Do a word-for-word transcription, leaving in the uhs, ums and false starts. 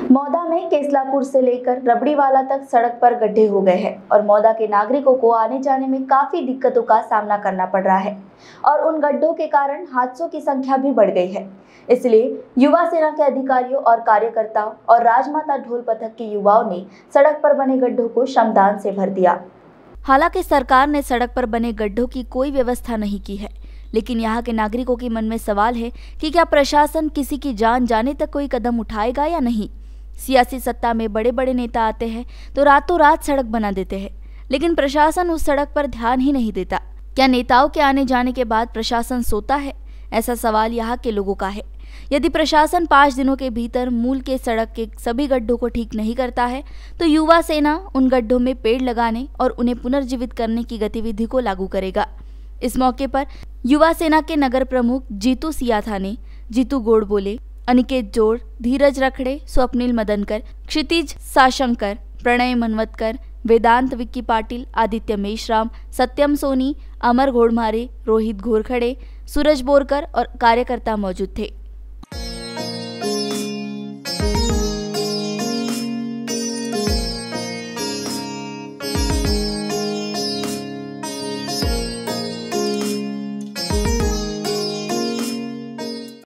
मौदा में केसलापुर से लेकर रबड़ीवाला तक सड़क पर गड्ढे हो गए हैं और मौदा के नागरिकों को आने जाने में काफी दिक्कतों का सामना करना पड़ रहा है और उन गड्ढों के कारण हादसों की संख्या भी बढ़ गई है। इसलिए युवा सेना के अधिकारियों और कार्यकर्ताओं और राजमाता ढोल पथक के युवाओं ने सड़क पर बने गड्ढों को श्रमदान से भर दिया। हालांकि सरकार ने सड़क पर बने गड्ढों की कोई व्यवस्था नहीं की है, लेकिन यहाँ के नागरिकों के मन में सवाल है कि क्या प्रशासन किसी की जान जाने तक कोई कदम उठाएगा या नहीं। सियासी सत्ता में बड़े बड़े नेता आते हैं तो रातों रात सड़क बना देते हैं, लेकिन प्रशासन उस सड़क पर ध्यान ही नहीं देता। क्या नेताओं के आने जाने के बाद प्रशासन सोता है? ऐसा सवाल यहाँ के लोगों का है। यदि प्रशासन पाँच दिनों के भीतर मूल के सड़क के सभी गड्ढों को ठीक नहीं करता है तो युवा सेना उन गड्ढों में पेड़ लगाने और उन्हें पुनर्जीवित करने की गतिविधि को लागू करेगा। इस मौके पर युवा सेना के नगर प्रमुख जीतू सियाथा ने जीतू गोड़ बोले, अनिकेत जोड़, धीरज रखड़े, स्वप्निल मदनकर, क्षितिज साशंकर, प्रणय मनवतकर, वेदांत विक्की पाटिल, आदित्य मेश्राम, सत्यम सोनी, अमर घोड़मारे, रोहित घोरखड़े, सूरज बोरकर और कार्यकर्ता मौजूद थे।